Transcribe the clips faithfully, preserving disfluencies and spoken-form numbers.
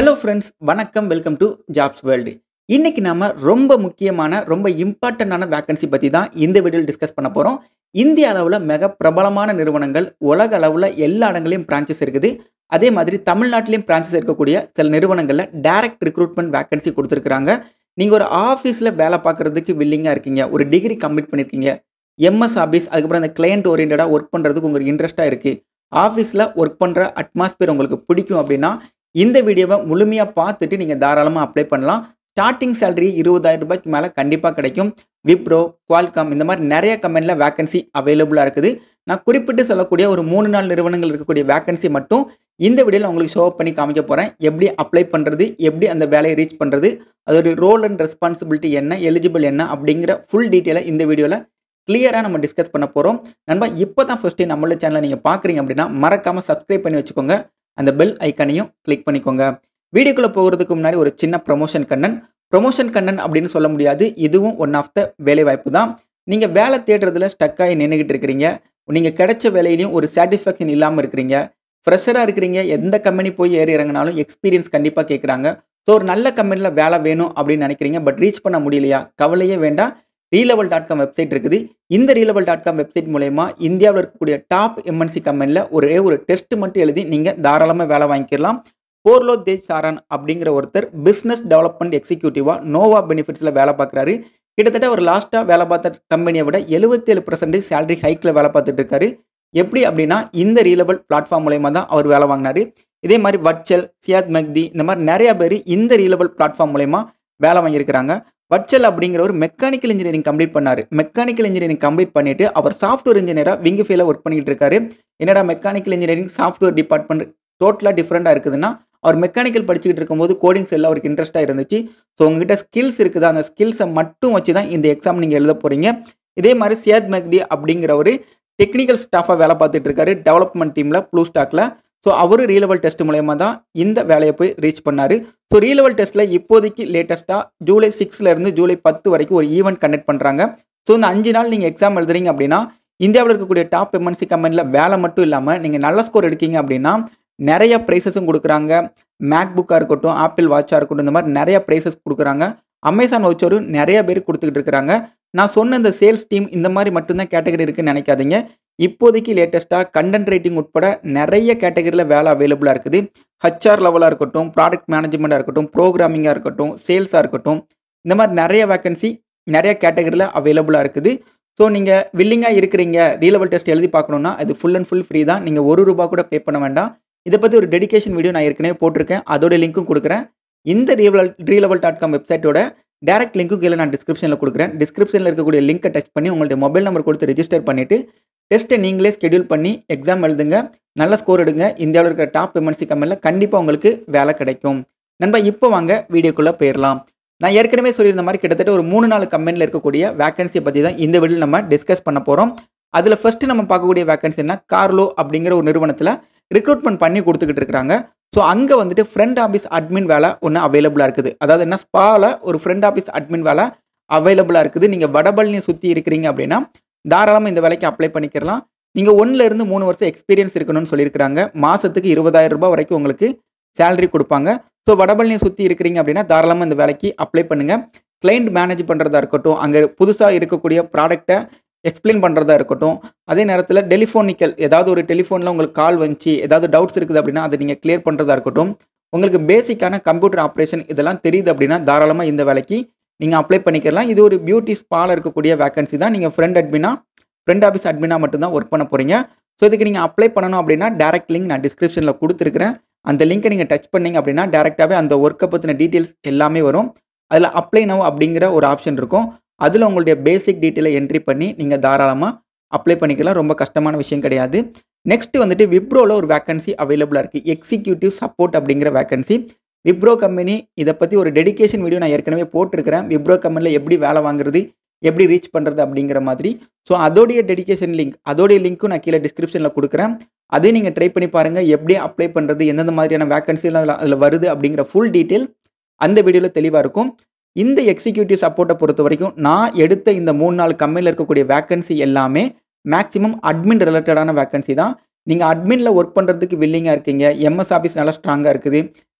Hello friends, வணக்கம். Welcome to jobs world. இன்னைக்கு நாம ரொம்ப முக்கியமான ரொம்ப இம்பார்ட்டண்டான வேக்கன்சி பற்றி தான் இந்த வீடியோவில் டிஸ்கஸ் பண்ண போகிறோம். இந்திய அளவில் மிக பிரபலமான நிறுவனங்கள், உலக அளவில் எல்லா இடங்களையும் பிரான்ச்சஸ் இருக்குது. அதே மாதிரி தமிழ்நாட்டிலையும் பிரான்ச்சஸ் இருக்கக்கூடிய சில நிறுவனங்களில் டைரக்ட் ரிக்ரூட்மெண்ட் வேக்கன்சி கொடுத்துருக்குறாங்க. நீங்கள் ஒரு ஆஃபீஸில் வேலை பார்க்குறதுக்கு வில்லிங்காக இருக்கீங்க, ஒரு டிகிரி கம்ப்ளீட் பண்ணியிருக்கீங்க, எம்எஸ் ஆஃபீஸ், அதுக்கப்புறம் அந்த கிளையண்ட் ஓரியன்டாக ஒர்க் பண்ணுறதுக்கு உங்களுக்கு இன்ட்ரெஸ்ட்டாக இருக்குது, ஆஃபீஸில் ஒர்க் பண்ணுற அட்மாஸ்பியர் உங்களுக்கு பிடிக்கும் அப்படின்னா இந்த வீடியோவை முழுமையாக பார்த்துட்டு நீங்கள் தாராளமாக அப்ளை பண்ணலாம். ஸ்டார்டிங் சேலரி இருபதாயிரம் ரூபாய்க்கு மேலே கண்டிப்பாக கிடைக்கும். விப்ரோ, குவால்காம் இந்த மாதிரி நிறைய கம்பெனியில் வேக்கன்சி அவைலபிளாக இருக்குது. நான் குறிப்பிட்டு சொல்லக்கூடிய ஒரு மூணு நாலு நிறுவனங்கள் இருக்கக்கூடிய வேக்கன்சி மட்டும் இந்த வீடியோவில் உங்களுக்கு ஷோ பண்ணி காமிக்க போகிறேன். எப்படி அப்ளை பண்ணுறது, எப்படி அந்த வேலையை ரீச் பண்ணுறது, அதோடைய ரோல் அண்ட் ரெஸ்பான்சிபிலிட்டி என்ன, எலிஜிபிள் என்ன அப்படிங்கிற ஃபுல் டீட்டெயிலை இந்த வீடியோவில் கிளியராக நம்ம டிஸ்கஸ் பண்ண போகிறோம். நண்பா, இப்போ தான் ஃபஸ்ட்டு நம்மளோட சேனலை நீங்கள் பார்க்குறீங்க அப்படின்னா மறக்காமல் சப்ஸ்கிரைப் பண்ணி வச்சுக்கோங்க. அந்த பெல் ஐக்கானையும் கிளிக் பண்ணிக்கோங்க. வீடியோக்குள்ளே போகிறதுக்கு முன்னாடி ஒரு சின்ன ப்ரொமோஷன் கண்ணன். ப்ரொமோஷன் கண்ணன் அப்படின்னு சொல்ல முடியாது, இதுவும் ஒன் ஆஃப் த வேலை வாய்ப்பு தான். நீங்கள் வேலை தேடுறதுல ஸ்டக்காகி நின்றுக்கிட்டு இருக்கிறீங்க, நீங்கள் கிடைச்ச வேலையிலையும் ஒரு சாட்டிஸ்ஃபேக்ஷன் இல்லாமல் இருக்கிறீங்க, ஃப்ரெஷராக இருக்கிறீங்க, எந்த கம்பெனி போய் ஏறி இறங்கினாலும் எக்ஸ்பீரியன்ஸ் கண்டிப்பாக கேட்குறாங்க. ஸோ ஒரு நல்ல கம்பெனியில் வேலை வேணும் அப்படின்னு நினைக்கிறீங்க, பட் ரீச் பண்ண முடியலையா? கவலையே வேண்டாம். ரீலெவல் டாட் காம் வெப்சைட் இருக்குது. இந்த ரீலெவல் டாட் காம் வெப்சைட் மூலயமா இந்தியாவில் இருக்கக்கூடிய டாப் எம்என்சி கம்பெனியில் ஒரே ஒரு டெஸ்ட் மட்டும் எழுதி நீங்கள் தாராளமாக வேலை வாங்கிக்கலாம். போர்லோ தேஜ் சாரான் அப்படிங்கிற ஒருத்தர் பிஸ்னஸ் டெவலப்மெண்ட் எக்ஸிக்யூட்டிவாக நோவா பெனிஃபிட்ஸில் வேலை பார்க்குறாரு. கிட்டத்தட்ட ஒரு லாஸ்ட்டாக வேலை பார்த்த கம்பெனியை விட எழுபத்தேழு பர்சன்டேஜ் சேலரி ஹைக்கில் வேலை பார்த்துட்டு இருக்காரு. எப்படி அப்படின்னா இந்த ரீலெவல் பிளாட்ஃபார்ம் மூலயமா தான் அவர் வேலை வாங்கினார். இதே மாதிரி வட்சல், சியாத் மெக்தி இந்த மாதிரி நிறையா பேர் இந்த ரீலெவல் பிளாட்ஃபார்ம் மூலயமா வேலை வாங்கியிருக்கிறாங்க. வட்சல் அப்படிங்கிற ஒரு மெக்கானிக்கல் இன்ஜினியரிங் கம்ப்ளீட் பண்ணார். மெக்கானிக்கல் இன்ஜினியரிங் கம்ப்ளீட் பண்ணிட்டு அவர் சாஃப்ட்வேர் இன்ஜினியராக விங்கு ஃபீல்டில் ஒர்க் பண்ணிட்டு இருக்காரு. என்னடா மெக்கானிக்கல் இன்ஜினியரிங் சாஃப்ட்வேர் டிபார்ட்மெண்ட் டோட்டலாக டிஃப்ரெண்டாக இருக்குதுன்னா, அவர் மெக்கானிக்கல் படிச்சுக்கிட்டு இருக்கும்போது கோடிங் செல்ல அவருக்கு இன்ட்ரெஸ்ட்டாக இருந்துச்சு. ஸோ உங்ககிட்ட ஸ்கில்ஸ் இருக்குது, அந்த ஸ்கில்ஸை மட்டும் வச்சு தான் இந்த எக்ஸாம் நீங்கள் எழுத போகிறீங்க. இதே மாதிரி சியாத் மெக்தி அப்படிங்கிற ஒரு டெக்னிக்கல் ஸ்டாஃபாக வேலை பார்த்துட்டு இருக்காரு டெவலப்மெண்ட் டீமில் ப்ளூ ஸ்டாக்கில். ஸோ அவர் ரீலெவல் டெஸ்ட் மூலயமா தான் இந்த வேலையை போய் ரீச் பண்ணார். ஸோ ரீலெவல் டெஸ்ட்டில் இப்போதைக்கு லேட்டஸ்ட்டாக ஜூலை சிக்ஸ்லேருந்து ஜூலை பத்து வரைக்கும் ஒரு ஈவெண்ட் கண்டக்ட் பண்ணுறாங்க. ஸோ இந்த அஞ்சு நாள் நீங்கள் எக்ஸாம் எழுதுறீங்க அப்படின்னா இந்தியாவில் இருக்கக்கூடிய டாப் எம்என்சி கம்பெனியில் வேலை மட்டும் இல்லாமல் நீங்கள் நல்ல ஸ்கோர் எடுக்கீங்க அப்படின்னா நிறைய ப்ரைஸஸும் கொடுக்குறாங்க. மேக் புக்காக இருக்கட்டும், ஆப்பிள் வாட்சாக இருக்கட்டும், இந்த மாதிரி நிறைய ப்ரைஸஸ் கொடுக்குறாங்க. அமேசான் வவுச்சரும் நிறைய பேர் கொடுத்துக்கிட்டு இருக்கிறாங்க. நான் சொன்ன இந்த சேல்ஸ் டீம் இந்த மாதிரி மட்டும்தான் கேட்டகரி இருக்குன்னு நினைக்காதீங்க. இப்போதைக்கு லேட்டஸ்ட்டாக கண்டென்ட் ரைட்டிங் உட்பட நிறைய கேட்டகரியில் வேலை அவைலபிளாக இருக்குது. ஹச்ஆர் லெவலாக இருக்கட்டும், ப்ராடக்ட் மேனேஜ்மெண்ட்டாக இருக்கட்டும், ப்ரோக்ராமிங்காக இருக்கட்டும், சேல்ஸாக இருக்கட்டும், இந்த மாதிரி நிறைய வேக்கன்சி நிறைய கேட்டகரியில் அவைலபிளாக இருக்குது. ஸோ நீங்கள் வில்லிங்காக இருக்கிறீங்க, ரீலெவல் டெஸ்ட் எழுதி பார்க்கணுன்னா அது ஃபுல் அண்ட் ஃபுல் ஃப்ரீ தான். நீங்கள் ஒரு ரூபா கூட பே பண்ண வேண்டாம். இதை பற்றி ஒரு டெடிகேஷன் வீடியோ நான் ஏற்கனவே போட்டிருக்கேன், அதோட லிங்க்கும் கொடுக்குறேன். இந்த ரீலெவல் ரீலெவல் டாட் காம் வெப்சைட்டோட டேரக்ட் லிங்க்கும் கீழே நான் டிஸ்கிரிப்ஷனில் கொடுக்குறேன். டிஸ்கிரிப்ஷனில் இருக்கக்கூடிய லிங்கை டச் பண்ணி உங்களுடைய மொபைல் நம்பர் கொடுத்து ரெஜிஸ்டர் பண்ணிவிட்டு டெஸ்ட்டை நீங்களே ஸ்கெடியூல் பண்ணி எக்ஸாம் எழுதுங்க, நல்ல ஸ்கோர் எடுங்க. இந்தியாவில் இருக்கிற டாப் எம்என்சி கம்பெனியில் கண்டிப்பாக உங்களுக்கு வேலை கிடைக்கும். நண்பா, இப்போ வாங்க வீடியோக்குள்ளே போயிடலாம். நான் ஏற்கனவே சொல்லியிருந்த மாதிரி கிட்டத்தட்ட ஒரு மூணு நாலு கம்பெனியில் இருக்கக்கூடிய வேக்கன்சியை பற்றி தான் இந்த வீடியோவில் நம்ம டிஸ்கஸ் பண்ண போகிறோம். அதில் ஃபஸ்ட்டு நம்ம பார்க்கக்கூடிய வேக்கன்சின்னா கார்லோ அப்படிங்கிற ஒரு நிறுவனத்தில் ரிக்ரூட்மெண்ட் பண்ணி கொடுத்துக்கிட்டு இருக்கிறாங்க. ஸோ அங்கே வந்துட்டு ஃப்ரண்ட் ஆஃபீஸ் அட்மின் வேலை ஒன்று அவைலபிளாக இருக்குது. அதாவது என்ன, ஸ்பாவில் ஒரு ஃப்ரண்ட் ஆஃபீஸ் அட்மின் வேலை அவைலபிளாக இருக்குது. நீங்கள் வடபழனியை சுற்றி இருக்கிறீங்க அப்படின்னா தாராளமாக இந்த வேலைக்கு அப்ளை பண்ணிக்கலாம். நீங்கள் ஒன்றுலேருந்து மூணு வருஷம் எக்ஸ்பீரியன்ஸ் இருக்கணும்னு சொல்லியிருக்கிறாங்க. மாதத்துக்கு இருபதாயிரம் ரூபாய் வரைக்கும் உங்களுக்கு சேலரி கொடுப்பாங்க. ஸோ வடபழனியை சுற்றி இருக்கிறீங்க அப்படின்னா தாராளமாக இந்த வேலைக்கு அப்ளை பண்ணுங்கள். கிளைண்ட் மேனேஜ் பண்ணுறதா இருக்கட்டும், அங்கே புதுசாக இருக்கக்கூடிய ப்ராடக்டை எக்ஸ்பிளைன் பண்ணுறதா இருக்கட்டும், அதே நேரத்தில் டெலிஃபோனிக்கல் ஏதாவது ஒரு டெலிஃபோனில் உங்களுக்கு கால் வந்துச்சு, ஏதாவது டவுட்ஸ் இருக்குது அப்படின்னா அதை நீங்கள் கிளியர் பண்ணுறதா இருக்கட்டும், உங்களுக்கு பேசிக்கான கம்ப்யூட்டர் ஆப்ரேஷன் இதெல்லாம் தெரியுது அப்படின்னா தாராளமாக இந்த வேலைக்கு நீங்கள் அப்ளை பண்ணிக்கலாம். இது ஒரு பியூட்டி ஸ்பாவில் இருக்கக்கூடிய வேக்கன்சி தான். நீங்கள் ஃப்ரண்ட் அட்மினா ஃப்ரண்ட் ஆஃபீஸ் அட்மினா மட்டும்தான் ஒர்க் பண்ண போகிறீங்க. ஸோ இதுக்கு நீங்கள் அப்ளை பண்ணணும் அப்படின்னா டேரக்ட் லிங்க் நான் டிஸ்கிரிப்ஷனில் கொடுத்துருக்கிறேன். அந்த லிங்கை நீங்கள் டச் பண்ணிங்க அப்படின்னா டேரெக்டாகவே அந்த ஒர்க்கை பற்றின டீட்டெயில்ஸ் எல்லாமே வரும். அதில் அப்ளை நவ் அப்படிங்கிற ஒரு ஆப்ஷன் இருக்கும். அதில் உங்களுடைய பேசிக் டீட்டெயிலை என்ட்ரி பண்ணி நீங்கள் தாராளமாக அப்ளை பண்ணிக்கலாம். ரொம்ப கஷ்டமான விஷயம் கிடையாது. நெக்ஸ்ட் வந்துட்டு விப்ரோவில் ஒரு வேக்கன்சி அவைலபிளாக இருக்குது, எக்ஸிக்யூட்டிவ் சப்போர்ட் அப்படிங்கிற வேக்கன்சி. விப்ரோ கம்பெனி இதை பற்றி ஒரு டெடிகேஷன் வீடியோ நான் ஏற்கனவே போட்டிருக்கிறேன். விப்ரோ கம்பெனியில் எப்படி வேலை வாங்குறது, எப்படி ரீச் பண்ணுறது அப்படிங்கிற மாதிரி. ஸோ அதோடைய டெடிகேஷன் லிங்க், அதோடைய லிங்க்கும் நான் கீழே டிஸ்கிரிப்ஷனில் கொடுக்குறேன். அதையும் நீங்கள் ட்ரை பண்ணி பாருங்கள். எப்படி அப்ளை பண்ணுறது, எந்தெந்த மாதிரியான வேக்கன்சிலாம் அதில் அதில் வருது அப்படிங்கிற ஃபுல் டீட்டெயில் அந்த வீடியோவில் தெளிவாக இருக்கும். இந்த எக்ஸிக்யூட்டிவ் சப்போர்ட்டை பொறுத்த வரைக்கும் நான் எடுத்த இந்த மூணு நாலு கம்பெனியில் இருக்கக்கூடிய வேக்கன்சி எல்லாமே மேக்ஸிமம் அட்மின் ரிலேட்டடான வேக்கன்சி தான். நீங்கள் அட்மினில் ஒர்க் பண்ணுறதுக்கு வில்லிங்காக இருக்கீங்க, எம்எஸ் ஆஃபீஸ் நல்லா ஸ்ட்ராங்காக இருக்குது,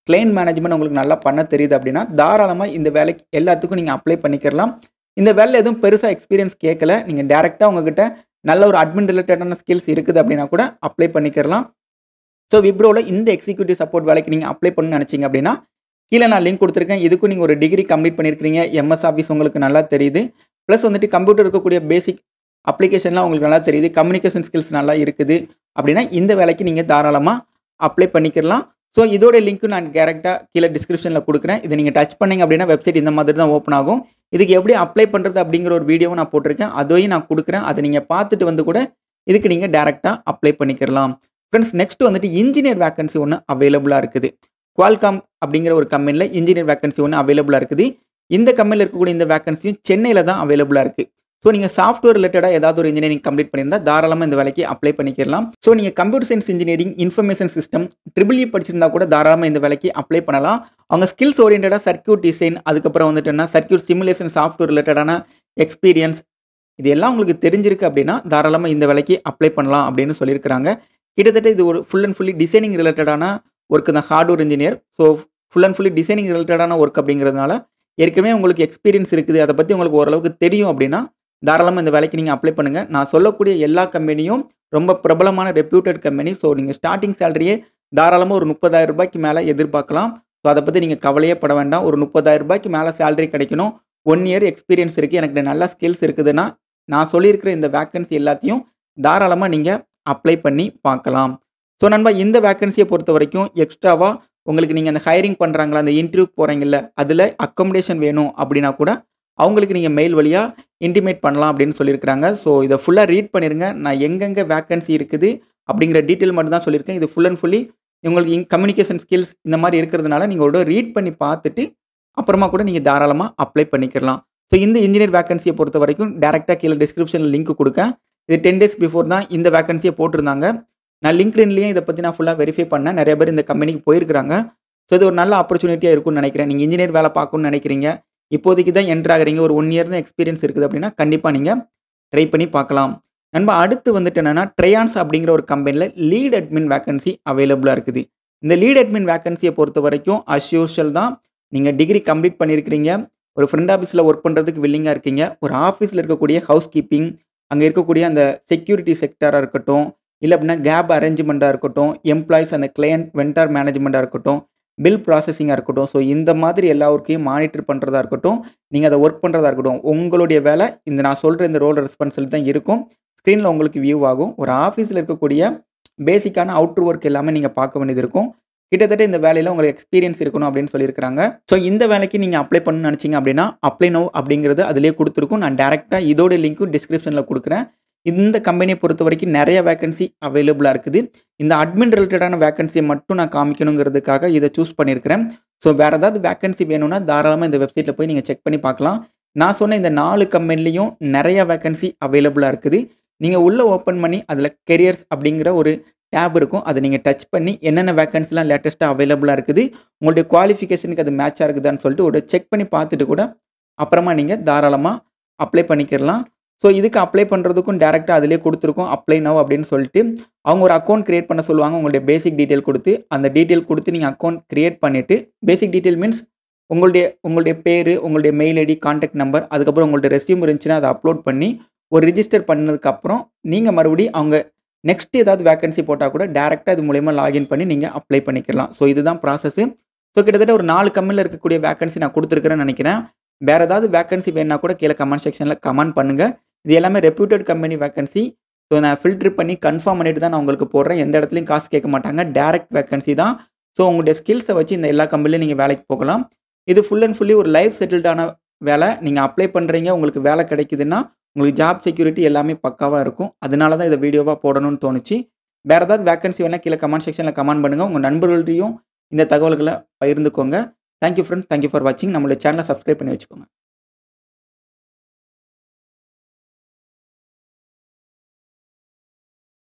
கிளையன்ட் மேனேஜ்மெண்ட் உங்களுக்கு நல்லா பண்ண தெரியுது அப்படின்னா தாராளமாக இந்த வேலைக்கு எல்லாத்துக்கும் நீங்கள் அப்ளை பண்ணிக்கலாம். இந்த வேலையில் எதுவும் பெருசாக எக்ஸ்பீரியன்ஸ் கேட்கல, நீங்கள் டேரெக்டாக உங்ககிட்ட நல்ல ஒரு அட்மின் ரிலேட்டடான ஸ்கில்ஸ் இருக்குது அப்படின்னா கூட அப்ளை பண்ணிக்கலாம். ஸோ விப்ரோவில் இந்த எக்ஸிக்யூட்டிவ் சப்போர்ட் வேலைக்கு நீங்கள் அப்ளை பண்ணணும்னு நினச்சிங்க அப்படின்னா கீழே நான் லிங்க் கொடுத்துருக்கேன். இதுக்கும் நீங்கள் ஒரு டிகிரி கம்ப்ளீட் பண்ணியிருக்கிறீங்க, எம்எஸ் ஆஃபீஸ் உங்களுக்கு நல்லா தெரியுது, ப்ளஸ் வந்துட்டு கம்ப்யூட்டர் இருக்கக்கூடிய பேசிக் அப்ளிகேஷன்லாம் உங்களுக்கு நல்லா தெரியுது, கம்யூனிகேஷன் ஸ்கில்ஸ் நல்லா இருக்குது அப்படின்னா இந்த வேலைக்கு நீங்கள் தாராளமாக அப்ளை பண்ணிக்கலாம். ஸோ இதோட லிங்க்கும் நான் டேரெக்டாக கீழே டிஸ்கிரிப்ஷனில் கொடுக்குறேன். இதை நீங்கள் டச் பண்ணிங்க அப்படின்னா வெப்சைட் இந்த மாதிரி தான் ஓப்பன் ஆகும். இதுக்கு எப்படி அப்ளை பண்ணுறது அப்படிங்கிற ஒரு வீடியோவும் நான் போட்டிருக்கேன், அதையும் நான் கொடுக்குறேன். அதை நீங்கள் பார்த்துட்டு வந்து கூட இதுக்கு நீங்கள் டேரெக்டாக அப்ளை பண்ணிக்கலாம். ஃப்ரெண்ட்ஸ், நெக்ஸ்ட் வந்துட்டு இன்ஜினியர் வேகன்சி ஒன்று அவைலபிளாக இருக்குது. Qualcomm அப்படிங்கிற ஒரு கம்பெனியில் இன்ஜினியர் வேகன்சி ஒன்று அவைலபிளாக இருக்குது. இந்த கம்பெனியில் இருக்கக்கூடிய இந்த வேகன்சியும் சென்னையில் தான் அவைலபிளாக இருக்குது. ஸோ நீங்கள் சாஃப்ட்வேர் ரிலேட்டடாக ஏதாவது ஒரு இன்ஜினியரிங் கம்ப்ளீட் பண்ணியிருந்தால் தாராளமாக இந்த வேலைக்கு அப்ளை பண்ணிக்கலாம். ஸோ நீங்கள் computer science engineering, information system, triple E படிச்சிருந்தா கூட தாராளமாக இந்த வேலைக்கு அப்ளை பண்ணலாம். அவங்க ஸ்கில்ஸ் ஓரியன்டாக சர்க்யூட் டிசைன், அதுக்கப்புறம் வந்துட்டுன்னா சர்க்யூட் சிமுலேஷன் சாஃப்ட்வேர் ரிலேட்டடான எக்ஸ்பீரியன்ஸ் இது எல்லாம் உங்களுக்கு தெரிஞ்சிருக்கு அப்படின்னா தாராளமாக இந்த வேலைக்கு அப்ளை பண்ணலாம் அப்படின்னு சொல்லியிருக்கிறாங்க. கிட்டத்தட்ட இது ஒரு ஃபுல் அண்ட் ஃபுல்லி டிசைனிங் ரிலேட்டடான ஒர்க் தான், hardware engineer. So full and fully designing ரிலேட்டடான ஒர்க் அப்படிங்கிறதுனால ஏற்கனவே உங்களுக்கு எக்ஸ்பீரியன்ஸ் இருக்குது, அதை பற்றி உங்களுக்கு ஓரளவுக்கு தெரியும் அப்படின்னா தாராளமாக இந்த வேலைக்கு நீங்கள் அப்ளை பண்ணுங்கள். நான் சொல்லக்கூடிய எல்லா கம்பெனியும் ரொம்ப பிரபலமான ரெப்யூட்டட் கம்பெனி. ஸோ நீங்கள் ஸ்டார்டிங் சேலரியே தாராளமாக ஒரு முப்பதாயிரம் ரூபாய்க்கு மேலே எதிர்பார்க்கலாம். ஸோ அதை பற்றி நீங்கள் கவலையே பட வேண்டாம். ஒரு முப்பதாயிரம் ரூபாய்க்கு மேலே சேலரி கிடைக்கணும், ஒன் இயர் எக்ஸ்பீரியன்ஸ் இருக்குது, எனக்கு நல்ல ஸ்கில்ஸ் இருக்குதுன்னா நான் சொல்லியிருக்கிற இந்த வேக்கன்சி எல்லாத்தையும் தாராளமாக நீங்கள் அப்ளை பண்ணி பார்க்கலாம். ஸோ நண்பா, இந்த வேக்கன்சியை பொறுத்த வரைக்கும் எக்ஸ்ட்ராவாக உங்களுக்கு நீங்கள் அந்த ஹைரிங் பண்ணுறாங்களா, அந்த இன்டர்வியூக்கு போகிறீங்கல்ல, அதில் அக்கமடேஷன் வேணும் அப்படின்னா கூட அவங்களுக்கு நீங்கள் மெயில் வழியாக இன்டிமேட் பண்ணலாம் அப்படின்னு சொல்லியிருக்கிறாங்க. ஸோ இதை ஃபுல்லாக ரீட் பண்ணிடுங்க. நான் எங்கெங்கே வேக்கன்சி இருக்குது அப்படிங்கிற டீட்டெயில் மட்டும் தான் சொல்லியிருக்கேன். இது ஃபுல் அண்ட் ஃபுல்லி உங்களுக்கு கம்யூனிகேஷன் ஸ்கில்ஸ் இந்த மாதிரி இருக்கிறதுனால நீங்கள் ஒரு ரீட் பண்ணி பார்த்துட்டு அப்புறமா கூட நீங்கள் தாராளமாக அப்ளை பண்ணிக்கலாம். ஸோ இந்த இன்ஜினியர் வேக்கன்சியை பொறுத்த வரைக்கும் டேரெக்டாக கீழே டிஸ்கிரிப்ஷனில் லிங்க் கொடுக்கேன். இது டென் டேஸ் பிஃபோர் தான் இந்த வேக்கன்சியை போட்டிருந்தாங்க. நான் லிங்க்டின்லேயும் இதை பற்றி நான் ஃபுல்லாக வெரிஃபை பண்ணேன். நிறைய பேர் இந்த கம்பெனிக்கு போயிருக்கிறாங்க. ஸோ இது ஒரு நல்ல ஆப்பர்ச்சுனிட்டியாக இருக்கும்னு நினைக்கிறேன். நீங்கள் இன்ஜினியர் வேலை பார்க்கணும்னு நினைக்கிறீங்க, இப்போதைக்கு தான் என்ட்ரு ஆகிறீங்க, ஒரு ஒன் இயர் தான் எக்ஸ்பீரியன்ஸ் இருக்குது அப்படின்னா கண்டிப்பாக நீங்கள் ட்ரை பண்ணி பார்க்கலாம். நண்பா, அடுத்து வந்துட்டு என்னென்னா ட்ரையான்ஸ் அப்படிங்கிற ஒரு கம்பெனியில் லீட் அட்மின் வேக்கன்சி அவைலபிளாக இருக்குது. இந்த லீட் அட்மின் வேக்கன்சியை பொறுத்த வரைக்கும் அஸ் யூஷுவல் தான். நீங்கள் டிகிரி கம்ப்ளீட் பண்ணியிருக்கிறீங்க, ஒரு ஃப்ரெண்ட் ஆஃபீஸில் ஒர்க் பண்ணுறதுக்கு வில்லிங்காக இருக்கீங்க, ஒரு ஆஃபீஸில் இருக்கக்கூடிய ஹவுஸ் கீப்பிங், அங்கே இருக்கக்கூடிய அந்த செக்யூரிட்டி செக்டராக இருக்கட்டும், இல்லை அப்படின்னா கேப் அரேஞ்ச்மெண்ட்டாக இருக்கட்டும், எம்ப்ளாயிஸ் அந்த கிளையண்ட் வெண்டார் மேனேஜ்மெண்ட்டாக இருக்கட்டும், பில் ப்ராசஸிங்காக இருக்கட்டும், ஸோ இந்த மாதிரி எல்லா ஒர்க்கையும் மானிட்டர் பண்ணுறதா இருக்கட்டும், நீங்கள் அதை ஒர்க் பண்ணுறதா இருக்கட்டும், உங்களுடைய வேலை இந்த நான் சொல்கிற இந்த ரோல் ரெஸ்பான்சிபிலிட்டி தான் இருக்கும். ஸ்க்ரீனில் உங்களுக்கு வியூ ஆகும். ஒரு ஆஃபீஸில் இருக்கக்கூடிய பேசிக்கான அவுட்ரு ஒர்க் எல்லாமே நீங்கள் பார்க்க வேண்டியது இருக்கும். கிட்டத்தட்ட இந்த வேலையில் உங்களுக்கு எக்ஸ்பீரியன்ஸ் இருக்கணும் அப்படின்னு சொல்லியிருக்கிறாங்க. ஸோ இந்த வேலைக்கு நீங்கள் அப்ளை பண்ணணும்னு நினச்சிங்க அப்படின்னா அப்ளை நோ அப்படிங்கிறது அதிலே கொடுத்துருக்கும். நான் டேரெக்டாக இதோட லிங்க்கும் டிஸ்கிரிப்ஷனில் கொடுக்குறேன். இந்த கம்பெனியை பொறுத்த வரைக்கும் நிறைய வேக்கன்சி அவைலபிளாக இருக்குது. இந்த அட்மின் ரிலேட்டடான வேக்கன்சியை மட்டும் நான் காமிக்கணுங்கிறதுக்காக இதை சூஸ் பண்ணியிருக்கிறேன். ஸோ வேறு ஏதாவது வேக்கன்சி வேணும்னா தாராளமாக இந்த வெப்சைட்டில் போய் நீங்கள் செக் பண்ணி பார்க்கலாம். நான் சொன்ன இந்த நாலு கம்பெனிலையும் நிறைய வேக்கன்சி அவைலபிளாக இருக்குது. நீங்கள் உள்ளே ஓப்பன் பண்ணி அதில் கெரியர்ஸ் அப்படிங்கிற ஒரு டேப் இருக்கும், அதை நீங்கள் டச் பண்ணி என்னென்ன வேக்கன்சிலாம் லேட்டஸ்ட்டாக அவைலபிளாக இருக்குது, உங்களுடைய குவாலிஃபிகேஷனுக்கு அது மேட்சாக இருக்குதான்னு சொல்லிட்டு ஒரு செக் பண்ணி பார்த்துட்டு கூட அப்புறமா நீங்கள் தாராளமாக அப்ளை பண்ணிக்கிறலாம். ஸோ இதுக்கு அப்ளை பண்ணுறதுக்கும் டேரெக்டாக அதிலே கொடுத்துருக்கோம், அப்ளை நவ் அப்படின்னு சொல்லிட்டு அவங்க ஒரு அக்கௌண்ட் க்ரியேட் பண்ண சொல்லுவாங்க. உங்களுடைய பேசிக் டீட்டெயில் கொடுத்து அந்த டீட்டெயில் கொடுத்து நீங்கள் அக்கௌண்ட் க்ரியேட் பண்ணிவிட்டு, பேசிக் டீட்டெயில் மீன்ஸ் உங்களுடைய உங்களுடைய பேர், உங்களுடைய மெயில் ஐடி, கான்டாக்ட் நம்பர், அதுக்கப்புறம் உங்களுடைய ரெஸ்யூம் இருந்துச்சுன்னா அதை அப்லோட் பண்ணி ஒரு ரிஜிஸ்டர் பண்ணதுக்கப்புறம் நீங்கள் மறுபடியும் அவங்க நெக்ஸ்ட் ஏதாவது வேக்கன்சி போட்டால் கூட டேரெக்டாக இது மூலயமா லாகின் பண்ணி நீங்கள் அப்ளை பண்ணிக்கலாம். ஸோ இதுதான் ப்ராசஸ்ஸு. ஸோ கிட்டத்தட்ட ஒரு நாலு கம்பெனியில் இருக்கக்கூடிய வேக்கன்சி நான் கொடுத்துருக்கிறேன்னு நினைக்கிறேன். வேறு ஏதாவது வேக்கன்சி வேணுன்னா கூட கீழே கமெண்ட் செக்ஷனில் கமெண்ட் பண்ணுங்கள். இது எல்லாமே ரெப்யூட்டட் கம்பெனி வேக்கன்சி. ஸோ நான் ஃபில்ட்ரு பண்ணி கன்ஃபார்ம் பண்ணிட்டு தான் நான் உங்களுக்கு போடுறேன். எந்த இடத்துலையும் காசு கேட்க மாட்டாங்க, டேரெக்ட் வேக்கன்சி தான். ஸோ உங்களுடைய ஸ்கில்ஸை வச்சு இந்த எல்லா கம்பெனிலையும் நீங்கள் வேலைக்கு போகலாம். இது ஃபுல் அண்ட் ஃபுல்லி ஒரு லைஃப் செட்டில்டான வேலை. நீங்கள் அப்ளை பண்ணுறீங்க, உங்களுக்கு வேலை கிடைக்குதுன்னா உங்களுக்கு ஜாப் செக்யூரிட்டி எல்லாமே பக்காவாக இருக்கும். அதனால தான் இதை வீடியோவாக போடணும்னு தோணுச்சு. வேறு ஏதாவது வேக்கன்சி வேணால் கீழே கமெண்ட் செக்ஷனில் கமெண்ட் பண்ணுங்கள். உங்கள் நண்பர்கள்ட்டையும் இந்த தகவல்களை பகிர்ந்துக்கோங்க. தேங்க்யூ ஃப்ரெண்ட்ஸ், தேங்க்யூ ஃபார் வாட்சிங். நம்மளுடைய சேனலை சப்ஸ்கிரைப் பண்ணி வச்சுக்கோங்க.